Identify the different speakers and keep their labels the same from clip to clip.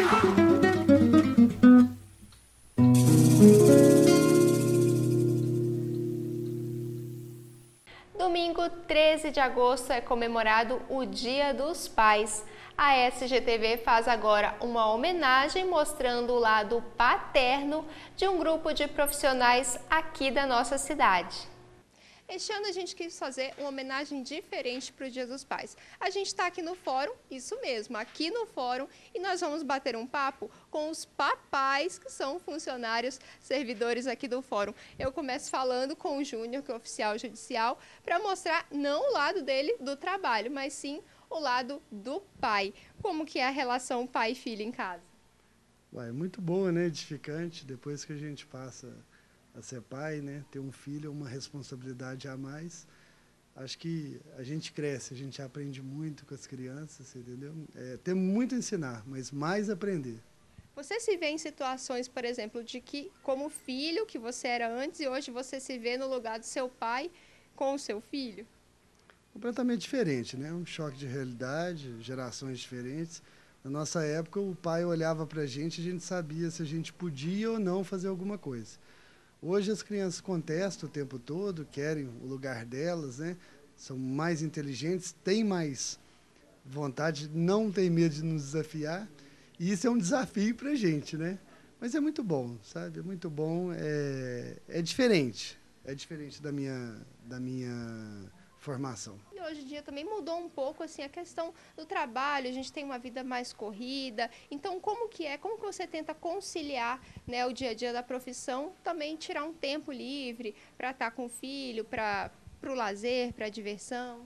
Speaker 1: Domingo 13 de agosto é comemorado o Dia dos Pais. A SGTV faz agora uma homenagem mostrando o lado paterno de um grupo de profissionais aqui da nossa cidade. Este ano a gente quis fazer uma homenagem diferente para o Dia dos Pais. A gente está aqui no fórum, isso mesmo, aqui no fórum, e nós vamos bater um papo com os papais que são funcionários, servidores aqui do fórum. Eu começo falando com o Júnior, que é oficial judicial, para mostrar não o lado dele do trabalho, mas sim o lado do pai. Como que é a relação pai e filho em casa?
Speaker 2: Ué, muito boa, né? Edificante. Depois que a gente passa a ser pai, né? Ter um filho é uma responsabilidade a mais. Acho que a gente cresce, a gente aprende muito com as crianças, entendeu? Temos muito a ensinar, mas mais aprender.
Speaker 1: Você se vê em situações, por exemplo, de que, como filho que você era antes e hoje você se vê no lugar do seu pai com o seu filho?
Speaker 2: Completamente diferente, né? Um choque de realidade, gerações diferentes. Na nossa época, o pai olhava para a gente sabia se a gente podia ou não fazer alguma coisa. Hoje as crianças contestam o tempo todo, querem o lugar delas, né? São mais inteligentes, têm mais vontade, não têm medo de nos desafiar. E isso é um desafio para a gente, né? Mas é muito bom, sabe? É muito bom, é diferente. É diferente da minha formação.
Speaker 1: E hoje em dia também mudou um pouco assim a questão do trabalho, a gente tem uma vida mais corrida. Então, como que você tenta conciliar, né, o dia a dia da profissão, também tirar um tempo livre para estar com o filho, para o lazer, para a diversão?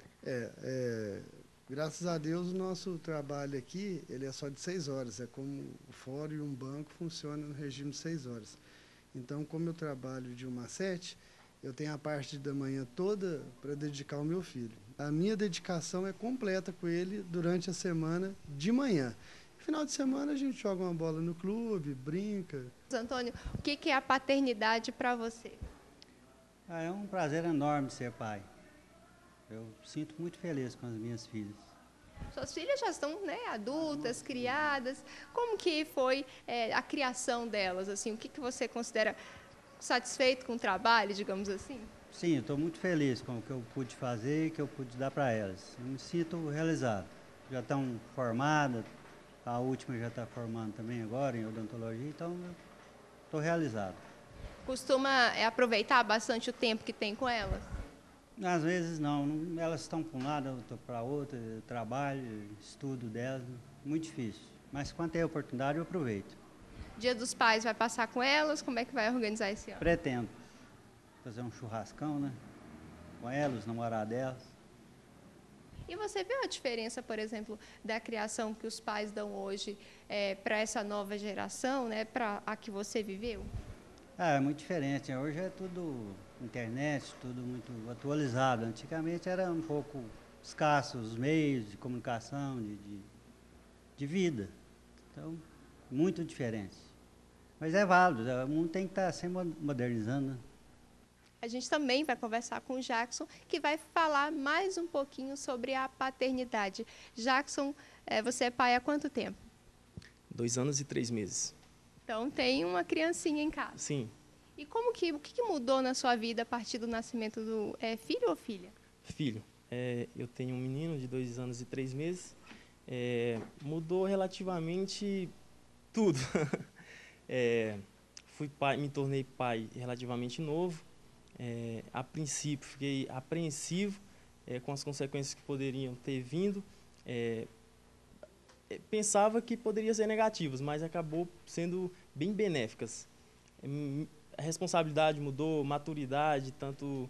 Speaker 2: Graças a Deus o nosso trabalho aqui, ele é só de 6 horas, é como o fórum e um banco funciona no regime de 6 horas. Então, como eu trabalho de 1 às 7, eu tenho a parte da manhã toda para dedicar ao meu filho. A minha dedicação é completa com ele durante a semana de manhã. No final de semana a gente joga uma bola no clube, brinca.
Speaker 1: Antônio, o que é a paternidade para você?
Speaker 3: É um prazer enorme ser pai. Eu sinto muito feliz com as minhas filhas.
Speaker 1: Suas filhas já estão, né, adultas, criadas. Como que foi a criação delas? Assim, o que você considera satisfeito com o trabalho, digamos assim?
Speaker 3: Sim, eu estou muito feliz com o que eu pude fazer e que eu pude dar para elas. Eu me sinto realizado. Já estão formadas, a última já está formando também agora em odontologia, então eu estou realizado.
Speaker 1: Costuma aproveitar bastante o tempo que tem com elas?
Speaker 3: Às vezes não, elas estão para um lado, eu estou para outro, trabalho, estudo delas, muito difícil. Mas quando tem a oportunidade eu aproveito.
Speaker 1: Dia dos Pais vai passar com elas? Como é que vai organizar esse ano?
Speaker 3: Pretendo fazer um churrascão, né? Com elas, os namorados delas.
Speaker 1: E você vê a diferença, por exemplo, da criação que os pais dão hoje para essa nova geração, né? Para a que você viveu?
Speaker 3: É muito diferente. Hoje é tudo internet, tudo muito atualizado. Antigamente era um pouco escasso os meios de comunicação, de vida. Então, muito diferente. Mas é válido, o mundo tem que estar sempre modernizando, né?
Speaker 1: A gente também vai conversar com o Jackson, que vai falar mais um pouquinho sobre a paternidade. Jackson, você é pai há quanto tempo?
Speaker 4: 2 anos e 3 meses.
Speaker 1: Então, tem uma criancinha em casa.
Speaker 4: Sim.
Speaker 1: E o que mudou na sua vida a partir do nascimento do filho ou filha?
Speaker 4: Filho. Eu tenho um menino de 2 anos e 3 meses. Mudou relativamente tudo. Fui pai, me tornei pai relativamente novo. A princípio, fiquei apreensivo com as consequências que poderiam ter vindo. Pensava que poderiam ser negativas, mas acabou sendo bem benéficas. A responsabilidade mudou, maturidade, tanto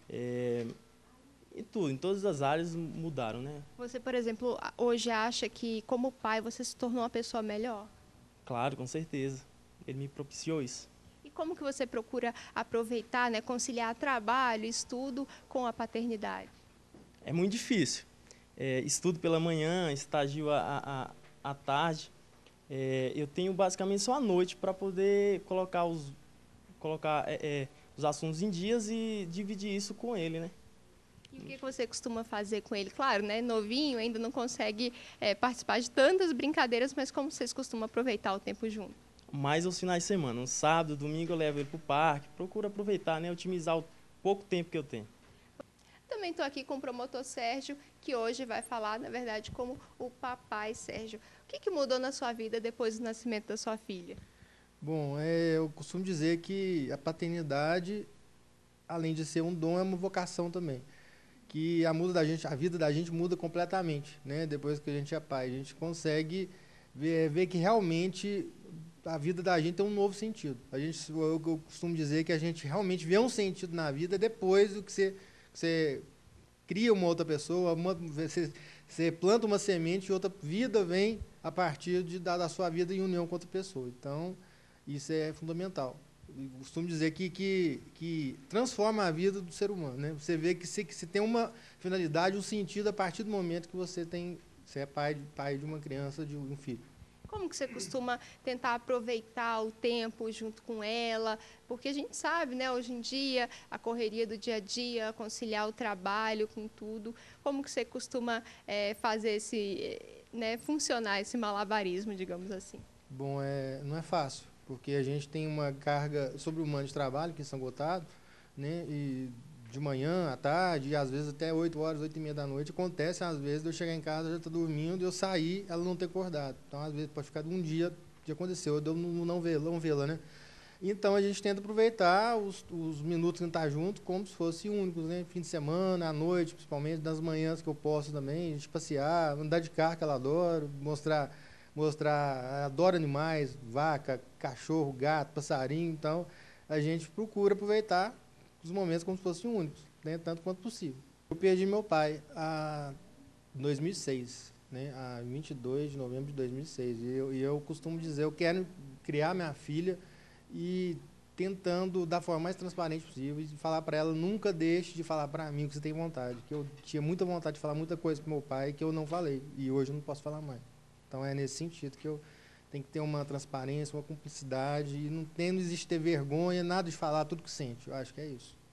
Speaker 4: em tudo, em todas as áreas mudaram, né?
Speaker 1: Você, por exemplo, hoje acha que, como pai, você se tornou uma pessoa melhor?
Speaker 4: Claro, com certeza. Ele me propiciou isso.
Speaker 1: E como que você procura aproveitar, né, conciliar trabalho, estudo com a paternidade?
Speaker 4: É muito difícil. Estudo pela manhã, estagio à tarde. Eu tenho basicamente só a noite para poder colocar os assuntos em dias e dividir isso com ele, né?
Speaker 1: E o que você costuma fazer com ele? Claro, né, novinho, ainda não consegue participar de tantas brincadeiras, mas como vocês costumam aproveitar o tempo junto?
Speaker 4: Mais aos finais de semana. Um sábado, domingo eu levo ele para o parque, procuro aproveitar, né, otimizar o pouco tempo que eu tenho.
Speaker 1: Também estou aqui com o promotor Sérgio, que hoje vai falar, na verdade, como o papai Sérgio. O que mudou na sua vida depois do nascimento da sua filha?
Speaker 5: Bom, eu costumo dizer que a paternidade, além de ser um dom, é uma vocação também. Que a vida da gente muda completamente, né? Depois que a gente é pai, a gente consegue ver que realmente a vida da gente tem um novo sentido. Eu costumo dizer que a gente realmente vê um sentido na vida depois do que você cria uma outra pessoa, você planta uma semente e outra vida vem a partir da sua vida em união com outra pessoa. Então, isso é fundamental. Eu costumo dizer que transforma a vida do ser humano, né? Você vê que você tem uma finalidade, um sentido a partir do momento que você é pai de uma criança, de um filho.
Speaker 1: Como que você costuma tentar aproveitar o tempo junto com ela? Porque a gente sabe, né, hoje em dia, a correria do dia a dia, conciliar o trabalho com tudo. Como que você costuma fazer funcionar esse malabarismo, digamos assim?
Speaker 5: Bom, não é fácil, porque a gente tem uma carga sobre-humana de trabalho aqui em São Gotardo, né? E de manhã, à tarde, e às vezes até 8 horas, 8h30 da noite. Acontece, às vezes, de eu chegar em casa, já estou dormindo, eu sair, ela não ter acordado. Então, às vezes, pode ficar um dia de aconteceu, de eu não vê-la, né? Então, a gente tenta aproveitar os minutos que a gente está junto como se fossem únicos, né? Fim de semana, à noite, principalmente, nas manhãs que eu posso também, a gente passear, andar de carro, que ela adora, adora animais, vaca, cachorro, gato, passarinho. Então, a gente procura aproveitar os momentos como se fossem únicos, né, tanto quanto possível. Eu perdi meu pai em 2006, né, a 22 de novembro de 2006. E eu costumo dizer, eu quero criar minha filha e tentando da forma mais transparente possível e falar para ela, nunca deixe de falar para mim o que você tem vontade, que eu tinha muita vontade de falar muita coisa para meu pai que eu não falei e hoje eu não posso falar mais. Então é nesse sentido que eu tenho que ter uma transparência, uma cumplicidade e não existe ter vergonha, nada de falar tudo que sente. Eu acho que é isso.